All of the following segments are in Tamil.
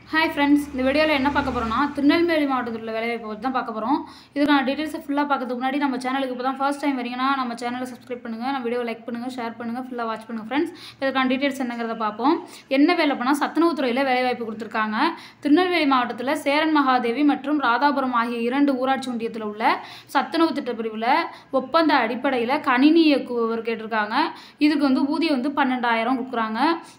Hi friends, இந்த வீடியோல என்ன பார்க்க போறோம்னா திருநெல்வேலி மாவட்டத்தில் உள்ள வேலைவாய்ப்பு பத்தி தான் பார்க்க போறோம். இதுக்கான டீடைல்ஸ் ஃபுல்லா பார்க்கிறதுக்கு முன்னாடி நம்ம சேனலுக்கு இப்போதான் ஃபர்ஸ்ட் டைம் வரீங்கன்னா நம்ம சேனலை சப்ஸ்கிரைப் பண்ணுங்க, நம்ம வீடியோவை லைக் பண்ணுங்க, ஷேர் பண்ணுங்க, ஃபுல்லா வாட்ச் பண்ணுங்க फ्रेंड्स. இதுக்கான டீடைல்ஸ் என்னங்கறத பார்ப்போம். என்ன வேலை பண்ணா சத்துணவு துறையில வேலைவாய்ப்பு கொடுத்திருக்காங்க. திருநெல்வேலி மாவட்டத்தில் சேரன் மகாதேவி மற்றும் ராதாபுரம் ஆகிய இரண்டு ஊராட்சி ஒன்றியத்தில் உள்ள சத்துணவு திட்ட பிரிவில் ஒப்பந்த அடிப்படையில் கணினி இயக்குவர் கேட்டிருக்காங்க. இதுக்கு ஊதியம் 12,000 கொடுக்குறாங்க.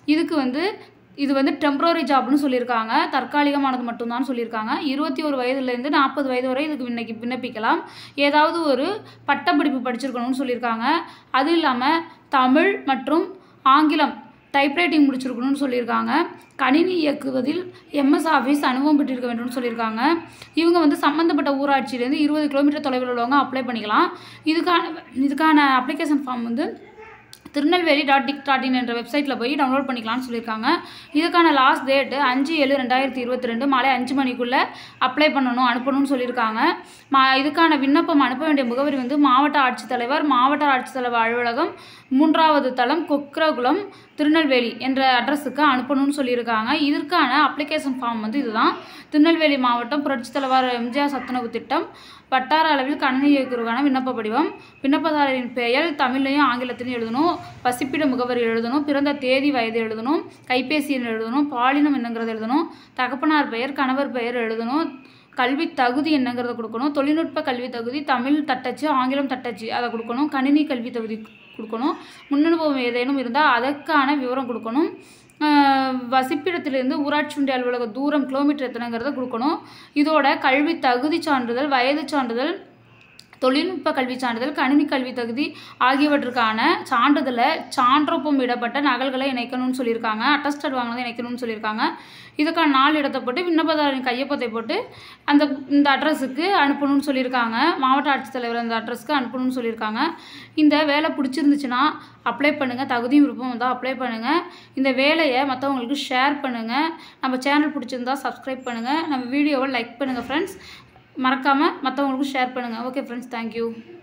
இது டெம்பரரி ஜாப்னு சொல்லியிருக்காங்க. தற்காலிகமானது மட்டும்தான் சொல்லியிருக்காங்க. 21 வயதுலேருந்து 40 வயது வரை இதுக்கு விண்ணப்பிக்கலாம். ஏதாவது ஒரு பட்டப்படிப்பு படிச்சிருக்கணும்னு சொல்லியிருக்காங்க. அது இல்லாமல் தமிழ் மற்றும் ஆங்கிலம் டைப்ரைட்டிங் முடிச்சிருக்கணும்னு சொல்லியிருக்காங்க. கணினி இயக்குவதில் எம்எஸ் ஆஃபீஸ் அனுபவம் பெற்றிருக்க வேண்டும்னு சொல்லியிருக்காங்க. இவங்க சம்மந்தப்பட்ட ஊராட்சியிலேருந்து 20 கிலோமீட்டர் தொலைவில் உள்ளவங்க அப்ளை பண்ணிக்கலாம். இதுக்கான அப்ளிகேஷன் ஃபார்ம் thirunalveli.in என்ற வெப்சைட்டில் போய் டவுன்லோட் பண்ணிக்கலாம்னு சொல்லியிருக்காங்க. இதுக்கான லாஸ்ட் டேட்டு 5/7/2022 மாலை 5 மணிக்குள்ளே அப்ளை பண்ணணும் அனுப்பணும்னு சொல்லியிருக்காங்க. இதுக்கான விண்ணப்பம் அனுப்ப வேண்டிய முகவரி மாவட்ட ஆட்சித்தலைவர் அலுவலகம் 3வது தளம் கொக்கரகுளம் திருநெல்வேலி என்ற அட்ரஸுக்கு அனுப்பணும்னு சொல்லியிருக்காங்க. இதற்கான அப்ளிகேஷன் ஃபார்ம் இதுதான். திருநெல்வேலி மாவட்டம் புரட்சித் தலைவர் எம்ஜிஆர் சத்துணவு திட்டம் வட்டார அளவில் கணினி இயக்குவதற்கான விண்ணப்ப படிவம். விண்ணப்பதாரரின் பெயர் தமிழ்லையும் ஆங்கிலத்திலையும் எழுதணும். வசிப்பிட முகவரி எழுதணும். பிறந்த தேதி வயது எழுதணும். கைபேசி எண் எழுதணும். பாலினம் என்னங்கிறது எழுதணும். தகப்பனார் பெயர் கணவர் பெயர் எழுதணும். கல்வி தகுதி என்னங்கிறத கொடுக்கணும். தொழில்நுட்ப கல்வி தகுதி தமிழ் தட்டச்சு ஆங்கிலம் தட்டச்சு அதை கொடுக்கணும். கணினி கல்வி தகுதி கொடுக்கணும். முன்னனுபவம் ஏதேனும் இருந்தால் அதற்கான விவரம் கொடுக்கணும். வசிப்பிடத்திலிருந்து ஊராட்சி ஒன்றிய அலுவலக தூரம் கிலோமீட்டர் எத்தனைங்கிறத கொடுக்கணும். இதோட கல்வி தகுதி சான்றிதழ் வயது சான்றிதழ் தொழில்நுட்ப கல்வி சான்றிதழ் கணினி கல்வி தகுதி ஆகியவற்றுக்கான சான்றிதழை சான்றொப்பம் இடப்பட்ட நகல்களை இணைக்கணும்னு சொல்லியிருக்காங்க. அட்டஸ்டட் வாங்கினதை இணைக்கணும்னு சொல்லியிருக்காங்க. இதுக்கான நாள் இடத்தை போட்டு விண்ணப்பதாரின் கையொப்பத்தை போட்டு இந்த அட்ரஸுக்கு அனுப்பணும்னு சொல்லியிருக்காங்க. மாவட்ட ஆட்சித்தலைவர் அந்த அட்ரஸ்க்கு அனுப்பணும்னு சொல்லியிருக்காங்க. இந்த வேலை பிடிச்சிருந்துச்சுன்னா அப்ளை பண்ணுங்கள். தகுதியும் விருப்பம் வந்தால் அப்ளை பண்ணுங்கள். இந்த வேலையை மற்றவங்களுக்கு ஷேர் பண்ணுங்கள். நம்ம சேனல் பிடிச்சிருந்தா சப்ஸ்கிரைப் பண்ணுங்கள். நம்ம வீடியோவை லைக் பண்ணுங்கள் ஃப்ரெண்ட்ஸ். மறக்காமல் மற்றவங்களுக்கும் ஷேர் பண்ணுங்கள். Okay friends, thank you.